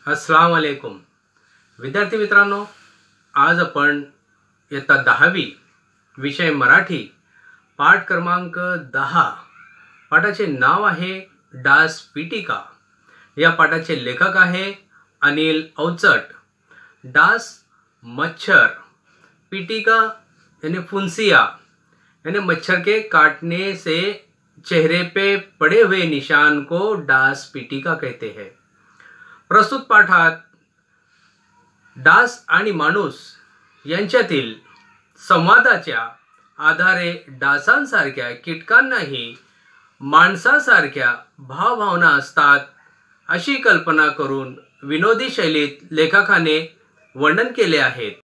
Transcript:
अस्सलाम वालेकुम विद्यार्थी मित्रांनो, आज आपण इयत्ता 10वी विषय मराठी पाठ क्रमांक 10 पाठाचे नाव आहे डास पिटिका। या पाठाचे लेखक आहे अनिल अवचट। डास मच्छर, पिटिका यानी फुंसिया यानी मच्छर के काटने से चेहरे पे पड़े हुए निशान को डास पिटिका कहते हैं। प्रस्तुत पाठात डास आणि माणूस यांच्यातील संवादाच्या आधारे डासांसारख्या कीटकांनाही माणसासारख्या भावभावना असतात अशी कल्पना करून विनोदी शैलीत लेखकाने वर्णन केले आहेत।